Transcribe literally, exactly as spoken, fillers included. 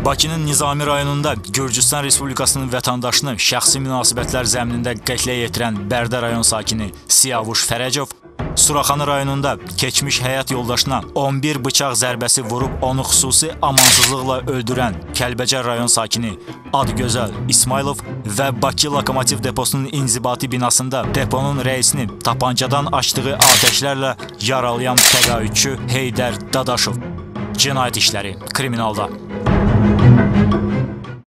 Bakının Nizami rayonunda Gürcüstan Respublikasının vətəndaşını şəxsi münasibətlər zəminində qətlə yetirən Bərdə rayon sakini Siyavuş Fərəcov, Suraxanı rayonunda keçmiş həyat yoldaşına on bir bıçaq zərbəsi vurub onu xüsusi amansızlıqla öldürən Kəlbəcər rayon sakini Adgözəl İsmailov və Bakı Lokomotiv deposunun inzibati binasında deponun rəisini tapancadan açdığı atəşlərlə yaralayan təqaüdçü Heydər Dadaşov. Cinayət işləri kriminalda.